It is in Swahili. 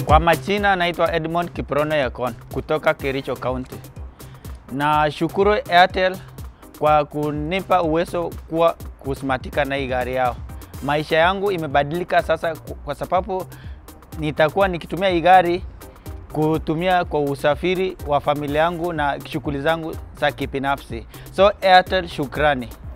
Kwa majina naitwa Edmond Kiprono kutoka Kericho County. Na shukuru Airtel kwa kunipa uwezo kuwa kusmartika na hii gari yao. Maisha yangu imebadilika sasa kwa sababu nitakuwa nikitumia hii gari kutumia kwa usafiri wa familia yangu na shughuli zangu za kibinafsi. So Airtel, shukrani.